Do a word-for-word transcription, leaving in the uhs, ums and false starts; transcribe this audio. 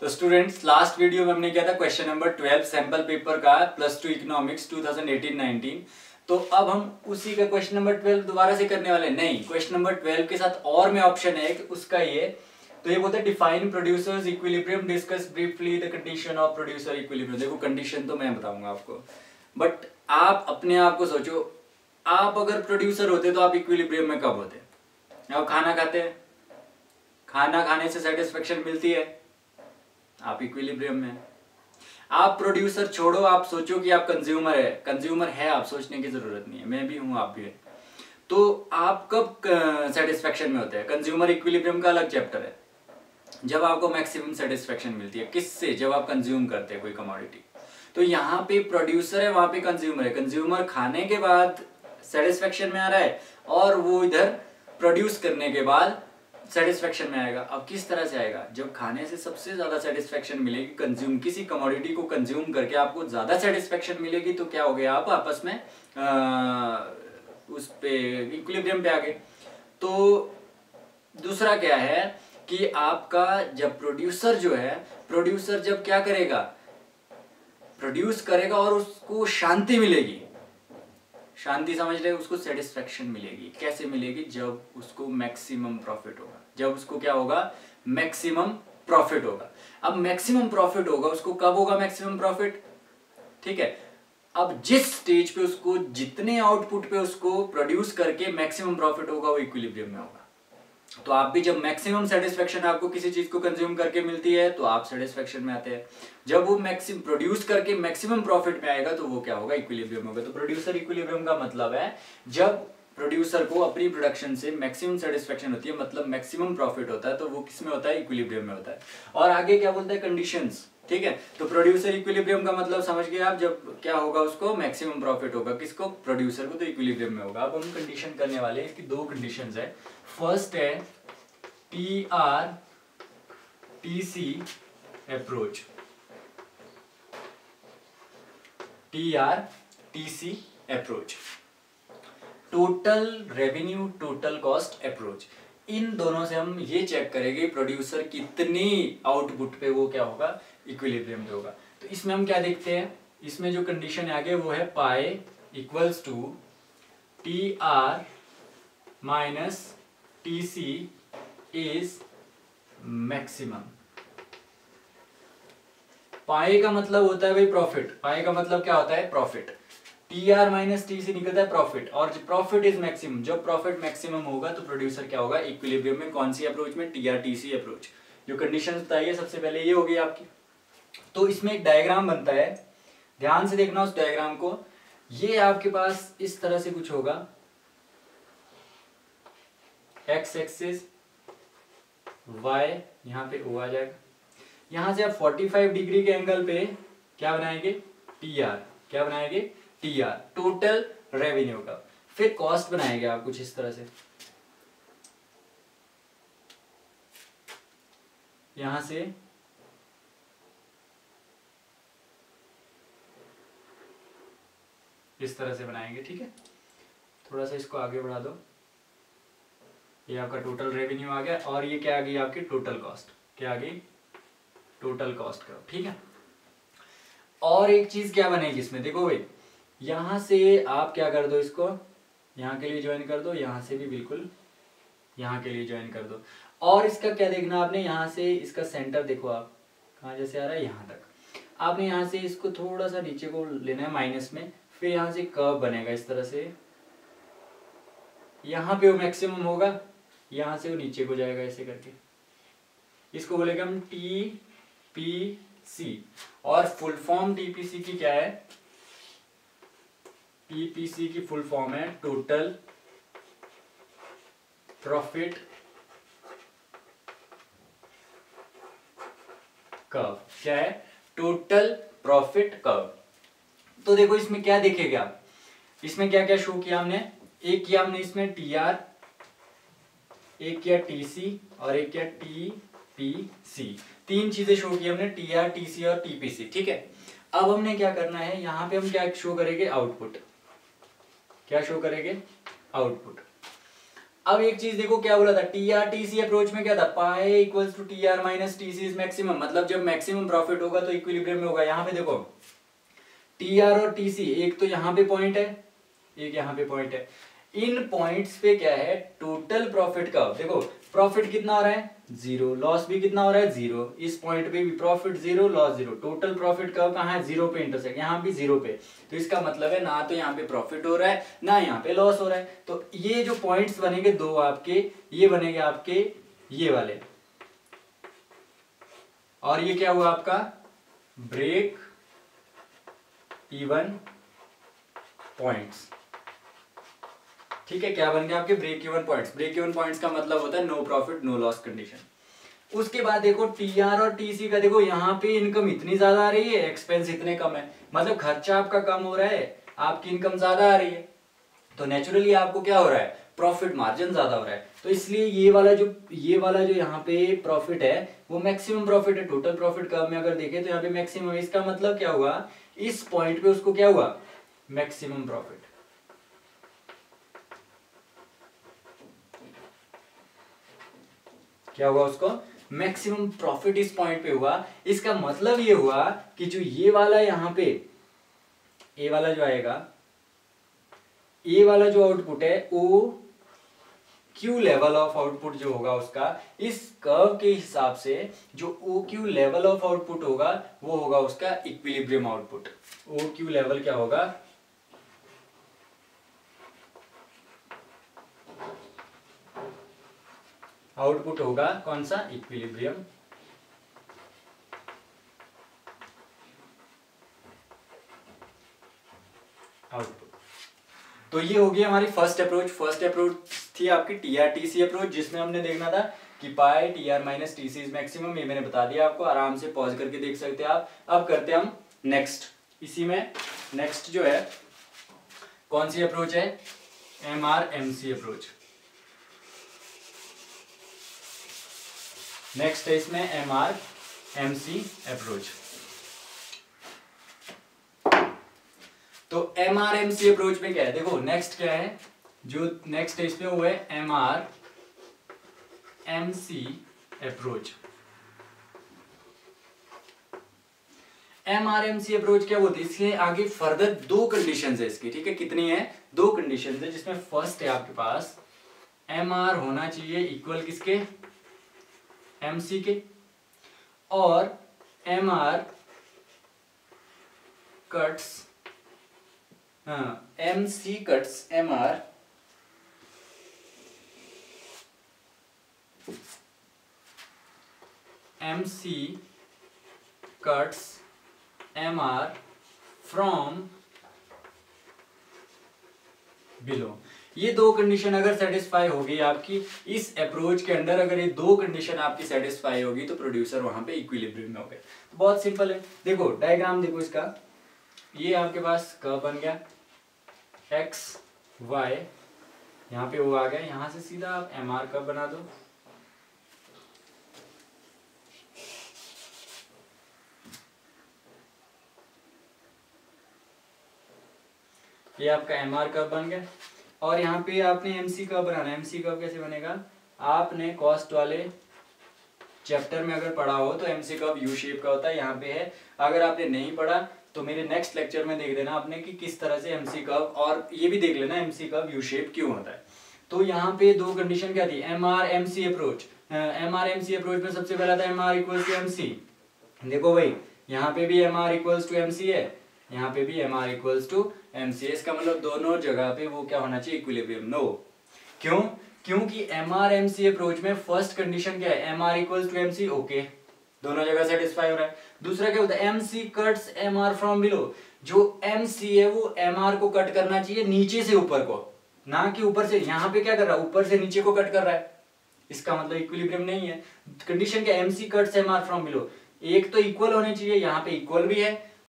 तो students last video में हमने किया था question number twelve sample paper का plus two economics two thousand eighteen nineteen. तो अब हम उसी का क्वेश्चन नंबर ट्वेल्व दोबारा से करने वाले नहीं, क्वेश्चन नंबर ट्वेल्व के साथ और में ऑप्शन है उसका ये। तो ये बोलता है define producers equilibrium, discuss briefly the condition of producer equilibrium. देखो कंडीशन तो मैं बताऊंगा आपको, बट आप अपने आप को सोचो, आप अगर प्रोड्यूसर होते तो आप इक्विलिब्रियम में कब होते? आप खाना खाते हैं, खाना खाने से सेटिस्फेक्शन मिलती है, आप इक्विलिब्रियम में। आप प्रोड्यूसर छोड़ो, आप सोचो कि आप कंज्यूमर है, कंज्यूमर है आप, सोचने की जरूरत नहीं है, मैं भी हूं आप भी है। तो आप कब सेटिस्फेक्शन में होते हैं? कंज्यूमर इक्विलिब्रियम का अलग चैप्टर है। जब आपको मैक्सिमम सेटिस्फेक्शन मिलती है, किससे? जब आप कंज्यूम करते हैं कोई कमोडिटी। तो यहाँ पे प्रोड्यूसर है, वहां पे कंज्यूमर है। कंज्यूमर खाने के बाद सेटिस्फेक्शन में आ रहा है और वो इधर प्रोड्यूस करने के बाद सेटिस्फेक्शन में आएगा। अब किस तरह से आएगा? जब खाने से सबसे ज्यादा सेटिस्फेक्शन मिलेगी, कंज्यूम किसी कमोडिटी को कंज्यूम करके आपको ज्यादा सेटिस्फेक्शन मिलेगी, तो क्या हो गया? आप आपस में आ, उस पे इक्विलिब्रियम पे आ गए। तो दूसरा क्या है कि आपका जब प्रोड्यूसर जो है, प्रोड्यूसर जब क्या करेगा? प्रोड्यूस करेगा और उसको शांति मिलेगी। शांति समझ रहे, उसको सेटिस्फेक्शन मिलेगी। कैसे मिलेगी? जब उसको मैक्सिमम प्रॉफिट होगा। जब उसको क्या होगा? मैक्सिमम प्रॉफिट होगा। अब मैक्सिमम प्रॉफिट होगा उसको कब होगा? मैक्सिमम प्रॉफिट, ठीक है। अब जिस स्टेज पे उसको, जितने आउटपुट पे उसको प्रोड्यूस करके मैक्सिमम प्रॉफिट होगा, वो इक्विलिब्रियम में होगा। तो आप भी जब मैक्सिमम सेटिस्फेक्शन आपको किसी चीज को कंज्यूम करके मिलती है तो आप सेटिस्फेक्शन में आते हैं। जब वो मैक्सिमम प्रोड्यूस करके मैक्सिमम प्रॉफिट में आएगा तो वो क्या होगा? इक्विलिब्रियम होगा। तो प्रोड्यूसर इक्विलिब्रियम का मतलब है जब प्रोड्यूसर को अपनी प्रोडक्शन से मैक्सिमम सेटिस्फेक्शन होती है, मतलब मैक्सिमम प्रॉफिट होता है, तो वो किस में होता है? इक्विलिब्रियम में होता है। और आगे क्या बोलता है? कंडीशंस, ठीक है। तो प्रोड्यूसर इक्विलिब्रियम का मतलब समझ गए आप, जब क्या होगा? उसको मैक्सिमम प्रॉफिट होगा। किसको? प्रोड्यूसर को। तो इक्विलिब्रियम में होगा। अब हम कंडीशन करने वाले हैं, इसकी दो कंडीशंस है। फर्स्ट है T R T C approach, T R T C approach, total revenue total cost approach. इन दोनों से हम ये चेक करेंगे प्रोड्यूसर कितनी आउटपुट पे वो क्या होगा? इक्विलिब्रियम पे होगा। तो इसमें हम क्या देखते हैं? इसमें जो कंडीशन है आगे वो है pi equals to T R minus T C is maximum. Pi का मतलब होता है भाई प्रॉफिट। पाई का मतलब क्या होता है? Profit. T R minus T C निकलता है प्रॉफिट, और प्रॉफिट इज मैक्सिमम। जब प्रॉफिट मैक्सिमम होगा तो प्रोड्यूसर क्या होगा? इक्विलिब्रियम में। कौन सी अप्रोच में? T R T C approach. जो कंडीशन बताइए सबसे पहले ये होगी आपकी। तो इसमें एक डायग्राम बनता है, ध्यान से देखना उस डायग्राम को। ये आपके पास इस तरह से कुछ होगा, एक्स एक्सिस, वाई, यहाँ पे ओ आ जाएगा। यहां से आप पैंतालीस डिग्री के एंगल पे क्या बनाएंगे? T R. क्या बनाएंगे? टी आर, टोटल रेवेन्यू का। फिर कॉस्ट बनाएंगे आप कुछ इस तरह से, यहां से इस तरह से बनाएंगे, ठीक है। थोड़ा सा इसको आगे बढ़ा दो। ये आपका टोटल रेवेन्यू आ गया, और ये क्या आ गई? आपकी टोटल कॉस्ट। क्या आ गई? टोटल कॉस्ट का, ठीक है। और एक चीज क्या बनेगी इसमें, देखो भाई, यहां से आप क्या कर दो, इसको यहां के लिए ज्वाइन कर दो, यहां से भी बिल्कुल यहां के लिए ज्वाइन कर दो। और इसका क्या देखना आपने? यहां से इसका सेंटर देखो आप, कहां जैसे आ रहा है? यहां तक। आपने यहां से इसको थोड़ा सा नीचे को लेना है माइनस में, फिर यहां से कर्व बनेगा इस तरह से। यहां पे वो मैक्सिमम होगा, यहां से वो नीचे को जाएगा ऐसे करके। इसको बोलेगा हम टी पी सी, और फुल फॉर्म टीपीसी की क्या है? टीपीसी की फुल फॉर्म है टोटल प्रॉफिट कर्व। क्या है? Total profit curve. तो देखो इसमें क्या देखेगा आप? इसमें क्या क्या शो किया हमने? एक किया हमने इसमें टी आर, एक किया टी सी, और एक किया टी पी सी। तीन चीजें शो की हमने, टी आर, टी सी और टी पी सी, ठीक है। अब हमने क्या करना है? यहां पे हम क्या शो करेंगे? आउटपुट। क्या शो करेंगे? आउटपुट। अब एक चीज देखो क्या बोला था, T R T C approach में क्या था, pi equals to T R minus T C is maximum, मतलब जब मैक्सिमम प्रॉफिट होगा तो इक्विलिब्रियम में होगा। यहाँ पे देखो टी आर और टी सी, एक तो यहाँ पे पॉइंट है, एक यहाँ पे पॉइंट है, इन पॉइंट्स पे क्या है टोटल प्रॉफिट का, देखो प्रॉफिट कितना हो रहा है जीरो, लॉस भी कितना हो रहा है जीरो, इस पॉइंट पे भी profit zero loss zero, total profit कब कहाँ है जीरो पे इंटरसेक्ट, यहाँ भी जीरो पे, तो इसका मतलब है ना तो यहाँ पे प्रॉफिट हो रहा है ना यहाँ पे लॉस हो रहा है। तो ये जो पॉइंट्स बनेंगे दो आपके, ये बनेंगे आपके ये वाले, और ये क्या हुआ आपका ब्रेक इवन पॉइंट्स, ठीक है, क्या बन गया आपके break even points. Break even points का मतलब होता है no profit no loss condition. उसके बाद देखो टीआर और टीसी का, देखो यहाँ पे इनकम इतनी ज्यादा आ रही है, एक्सपेंस इतने कम है, मतलब खर्चा आपका कम हो रहा है, आपकी इनकम ज्यादा आ रही है, तो नेचुरली आपको क्या हो रहा है प्रॉफिट मार्जिन ज्यादा हो रहा है, तो इसलिए ये वाला जो ये वाला जो यहाँ पे प्रॉफिट है वो मैक्सिमम प्रॉफिट है। टोटल प्रॉफिट का में अगर देखें तो यहाँ पे मैक्सिमम है, इसका मतलब क्या हुआ इस पॉइंट पे उसको क्या हुआ मैक्सिमम प्रॉफिट। क्या हुआ उसको मैक्सिमम प्रॉफिट इस पॉइंट पे हुआ। इसका मतलब ये हुआ कि जो ये वाला यहां पे ए वाला जो आएगा, ए वाला जो आउटपुट है O Q level of output जो होगा उसका, इस कर्व के हिसाब से जो O Q level of output होगा वो होगा उसका equilibrium output. O Q level क्या होगा आउटपुट होगा कौन सा इक्विलिब्रियम आउटपुट। तो ये होगी हमारी फर्स्ट अप्रोच। फर्स्ट अप्रोच थी आपकी टीआरटीसी अप्रोच, जिसमें हमने देखना था कि pi T R minus T C is maximum, ये मैंने बता दिया आपको, आराम से पॉज करके देख सकते हैं आप। अब करते हैं हम नेक्स्ट, इसी में नेक्स्ट जो है कौन सी अप्रोच है M R M C approach. Next है इसमें M R M C approach. तो M R M C approach में क्या है, देखो नेक्स्ट क्या है जो नेक्स्ट है इसमें वो है M R M C approach. M R M C approach क्या बोलती है, इसके आगे फर्दर दो कंडीशंस है इसकी, ठीक है, कितनी है दो कंडीशंस है, जिसमें फर्स्ट है आपके पास एम आर होना चाहिए इक्वल किसके एम सी के, और एम आर कट्स हाँ M C cuts M R M C cuts M R from below. ये दो कंडीशन अगर सेटिस्फाई होगी आपकी इस अप्रोच के अंडर, अगर ये दो कंडीशन आपकी सेटिस्फाई होगी तो प्रोड्यूसर वहां पे इक्विलिब्रियम में हो गए। तो बहुत सिंपल है, देखो डायग्राम देखो इसका, ये आपके पास कर्व बन गया एक्स वाई, यहाँ पे वो आ गया, यहां से सीधा आप एम आर कर्व बना दो, ये आपका एम आर कर्व बन गया। और यहाँ पे आपने एमसी कर्व बनाना है। एमसी कर्व कैसे बनेगा, आपने कॉस्ट वाले चैप्टर में अगर पढ़ा हो तो एमसी कर्व यू शेप का होता है, यहाँ पे है। अगर आपने नहीं पढ़ा तो मेरे नेक्स्ट लेक्चर में देख देना आपने कि किस तरह से एमसी कर्व, और ये भी देख लेना एमसी कर्व यू शेप क्यों होता है। तो यहाँ पे दो कंडीशन क्या थी, M R M C approach. M R M C approach में सबसे पहला था M R equals to M C. देखो भाई यहाँ पे भी M R equals to M C है, यहाँ पे भी M R equals to M C. इसका मतलब दोनों जगह पे वो क्या होना चाहिए इक्विलिब्रियम। नो, क्यों, क्योंकि M R M C approach में फर्स्ट कंडीशन क्या है, M R equals to M C, okay दोनों जगह सेटिस्फाई हो रहा है। दूसरा क्या होता है, M C cuts M R from below. जो एम सी है वो एम आर को कट करना चाहिए नीचे से ऊपर को, ना कि ऊपर से। यहाँ पे क्या कर रहा है, ऊपर से नीचे को कट कर रहा है, इसका मतलब इक्विलिब्रियम नहीं है। कंडीशन क्या, M C cuts M R from below, एक तो इक्वल होने चाहिए, यहाँ पे इक्वल भी है,